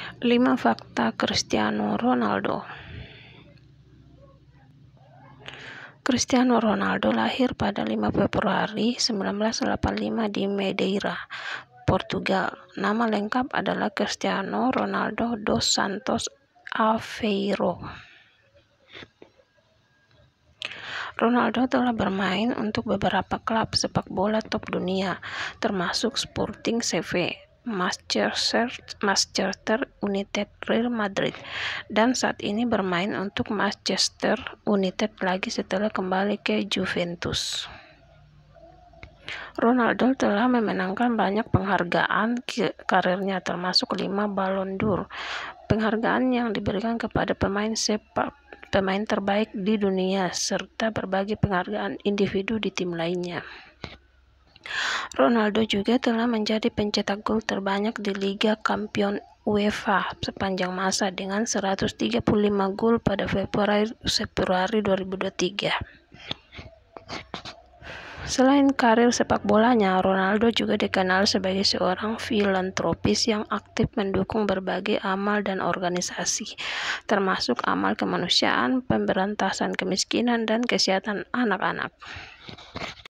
5 fakta Cristiano Ronaldo. Cristiano Ronaldo lahir pada 5 Februari 1985 di Madeira, Portugal. Nama lengkap adalah Cristiano Ronaldo dos Santos Aveiro. Ronaldo telah bermain untuk beberapa klub sepak bola top dunia, termasuk Sporting CP, Manchester United, Real Madrid, dan saat ini bermain untuk Manchester United lagi setelah kembali ke Juventus. Ronaldo telah memenangkan banyak penghargaan karirnya, termasuk 5 Ballon d'Or, penghargaan yang diberikan kepada pemain terbaik di dunia, serta berbagai penghargaan individu di tim lainnya. Ronaldo juga telah menjadi pencetak gol terbanyak di Liga Champions UEFA sepanjang masa dengan 135 gol pada Februari 2023. Selain karir sepak bolanya, Ronaldo juga dikenal sebagai seorang filantropis yang aktif mendukung berbagai amal dan organisasi, termasuk amal kemanusiaan, pemberantasan kemiskinan, dan kesehatan anak-anak.